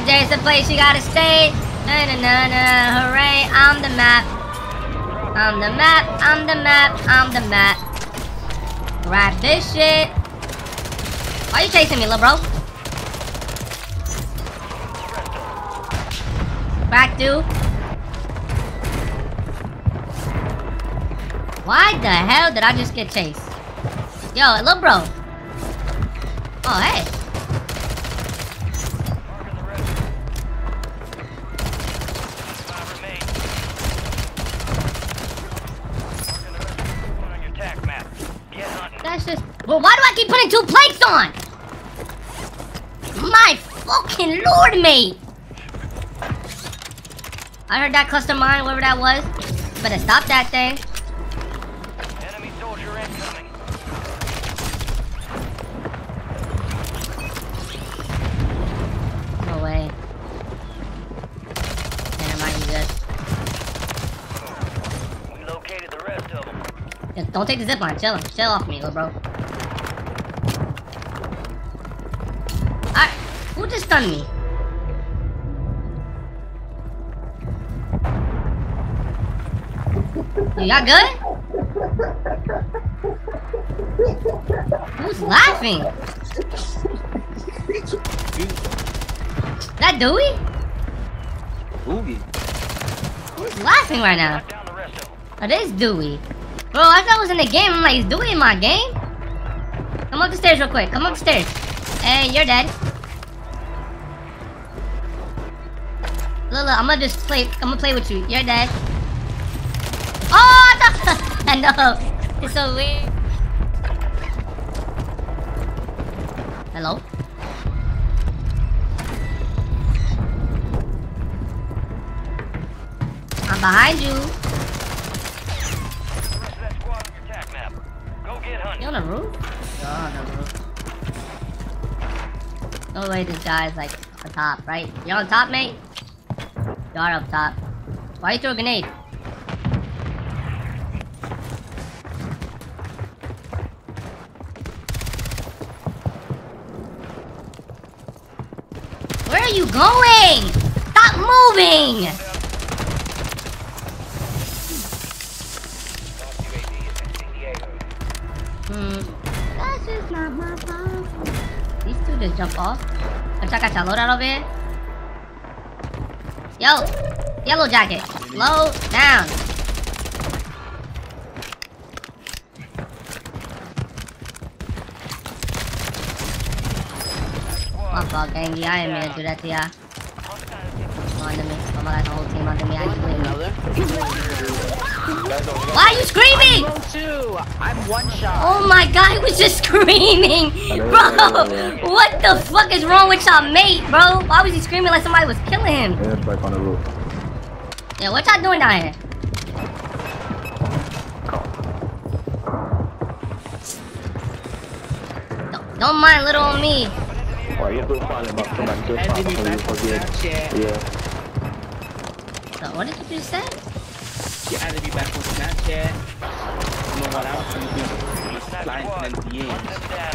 there's a place you gotta stay. Na na na na, hooray, I'm the map. I'm the map, I'm the map, I'm the map. Grab this shit. Why are you chasing me, little bro? Back, dude. Why the hell did I just get chased? Yo, little bro. Oh, hey. That's just... Well, why do I keep putting 2 plates on? My fucking lord, mate. I heard that cluster mine, whatever that was. Better stop that thing. Enemy soldier incoming. No way. Damn, I need this. We located the rest of them. Yeah, don't take the zip line. Chill him. Chill off me, little bro. Alright. Who just stunned me? Y'all good? Who's laughing? That Dewey? Dewey? Who's laughing right now? Down the rest of them. Oh, this Dewey. Bro, I thought it was in the game. I'm like, is Dewey in my game? Come up the stairs real quick. Come up the stairs. Hey, you're dead. Look, I'm gonna just play. I'm gonna play with you. You're dead. Oh, no! I know. It's so weird. Hello? I'm behind you. The rest of that squad on your attack map. Go get hunting. You on the roof? You're on the roof. No way this guy's like on top, right? You're on top, mate? You are up top. Why you throw a grenade? Where are you going? Stop moving! That's just not my problem. These two just jump off. Let's check out your loadout over here. Yo, yellow jacket, slow down. My fault, gangy. I didn't mean to do that to ya. Under me. Oh my god, the whole team under me. I just Why are you screaming? I'm one shot. Oh my god, he was just screaming. Bro, what the fuck is wrong with y'all mate, bro? Why was he screaming like somebody was killing him? Yeah, it's back on the roof. Yeah, what y'all doing down here? Don't mind little on me. Why you do falling back to back too fast so you forget? Yeah. So what did you just say? You added me back on Snapchat. You know what I was gonna do? Sliding to the end.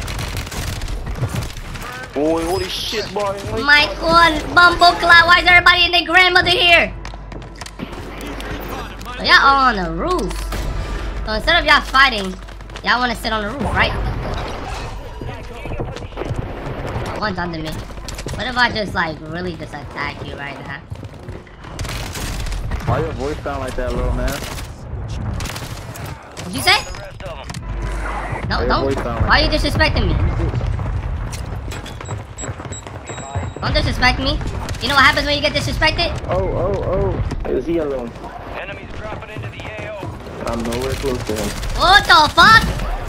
Oh, holy shit, boy. Michael, Bumbleclaw, why is everybody and their grandmother here? So y'all all on the roof. So instead of y'all fighting, y'all want to sit on the roof, right? Oh, one's under me. What if I just like really just attack you right now? Why your voice sound like that, little man? What'd you say? No, don't. Why are you disrespecting me? Don't disrespect me. You know what happens when you get disrespected? Oh. Is he alone? Enemies dropping into the AO. I'm nowhere close to him. What the fuck?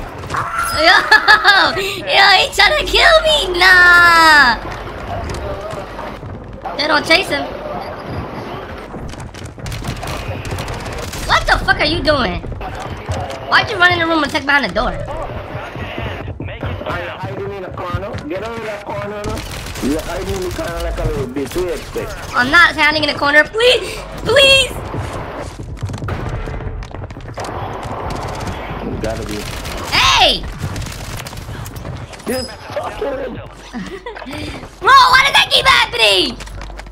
Yo, he trying to kill me. Nah. They don't chase him. What the fuck are you doing? Why'd you run in the room and check behind the door? Are you hiding in a corner? Get out of that corner. You're hiding in the corner like a little bitch. What do you expect? I'm not hiding in the corner. Please, please. You gotta be. Hey! Just fucking. Bro, why does that keep happening?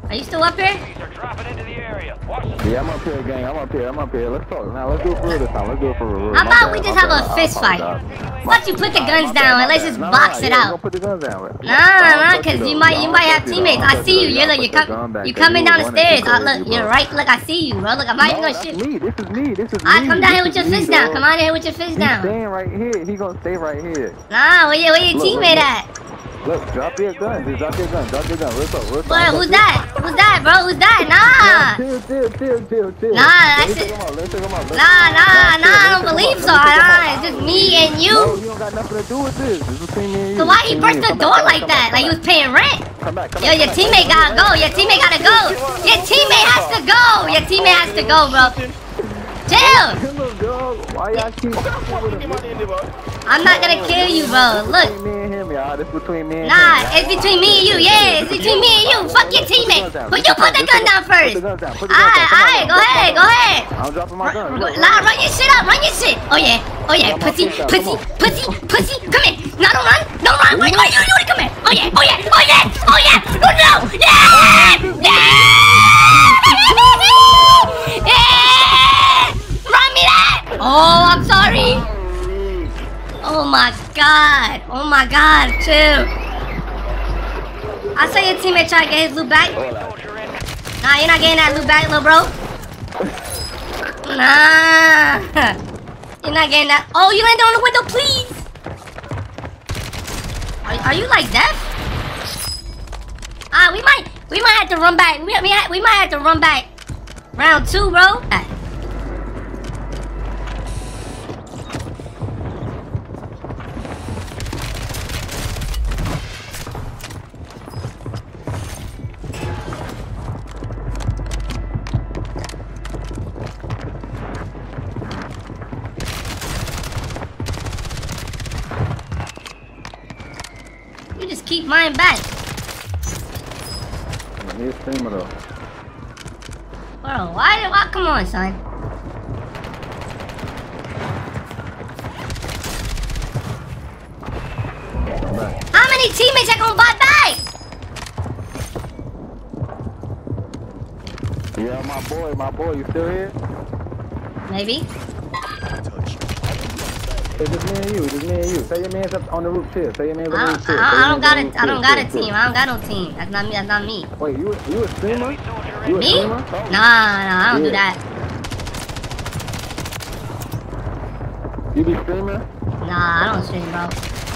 Are you still up here? Enemies are dropping into the area. Watch the Yeah, I'm up here, gang. I'm up here. Let's talk. Now, let's do it for real this time. Let's do it for real. How about we just have a fist fight? Why don't you put the guns down and let's just box it out? Put the guns down. Nah, cause you might have teammates. I see you. You coming down the stairs. Look, you're right. Look, I see you, bro. Look, I'm not even gonna shoot. This is me. Alright, come down here with your fist down. Come on here with your fist He's down. staying right here. He gonna stay right here. Nah, where your teammate at? Look, drop your gun. Just drop your gun. What's up? What? Who's that, bro? Who's that? Nah. Chill. Nah, that's it. Nah, I don't believe so. Nah, it's just me and you. No, you don't got nothing to do with this. This is between me and you. So why he burst the door like that? Like he was paying rent? Yo, your teammate gotta go. Your teammate gotta go. Your teammate has to go. Your teammate has to go, bro. Chill. Why y'all keep I'm not gonna kill you, bro. Look. This between me and Nah, it's between me and you. Yeah, it's between me and you. Fuck your teammate. But you put the gun down first. Alright, go ahead. I'm dropping my gun. Nah, run your shit up. Oh yeah, pussy. Come here. No, don't run. Wait, you come here. Oh yeah. No. Yeah. Run me that. Oh, I'm sorry. Oh my god, chill. I saw your teammate try to get his loot back. Nah, you're not getting that loot back, little bro. Nah. You're not getting that. Oh, you landed on the window, please. Are you like deaf? We might have to run back. We might have to run back. Round 2, bro. Keep mine back. He's streamer though. Bro, why? Come on, son. How many teammates are gonna buy back? Yeah, my boy, you still here? Maybe. It's just me and you. Say your man's up on the roof here. I don't got a team. I don't got no team. That's not me. Wait, you a streamer? Me? Nah, I don't do that. You be streaming? Nah, I don't stream, bro.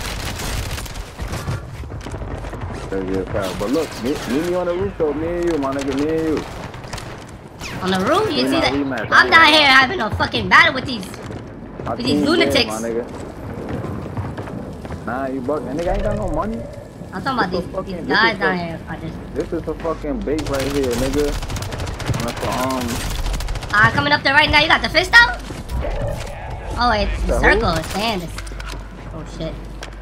But look, meet me on the roof though, me and you, my nigga, me and you. On the roof? You see that? I'm down here having a fucking battle with these lunatics. My nigga. Nah, you buck. That nigga ain't got no money. I'm talking about these guys down here. This is a fucking bait right here, nigga. Coming up there right now. You got the fist out? Oh, it's the circle. It's sand. Oh shit.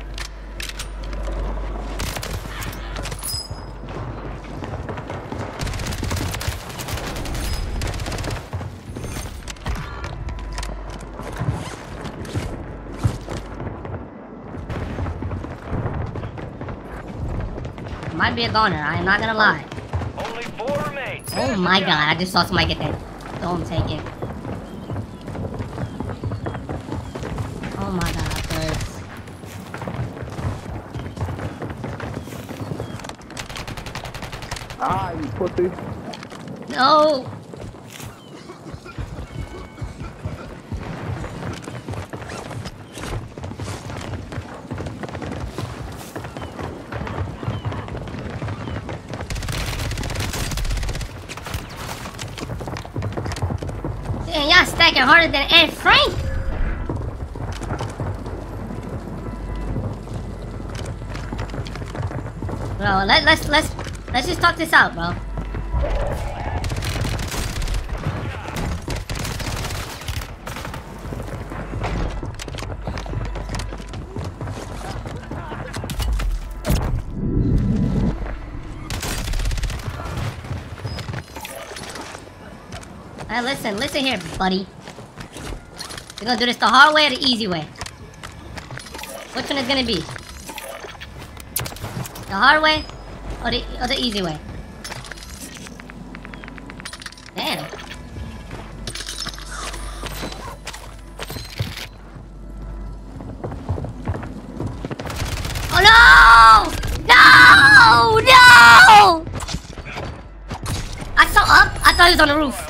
Might be a goner, I'm not gonna lie. Only 4 remain. Oh my god, I just saw somebody get that. Don't take it. Oh my god, first. Ah, you pussy. No! Damn, y'all stacking harder than Anne Frank. Bro, let's just talk this out, bro. Hey, listen here, buddy. We're gonna do this the hard way or the easy way? Which one is gonna be? The hard way or the easy way? thought he was on the roof.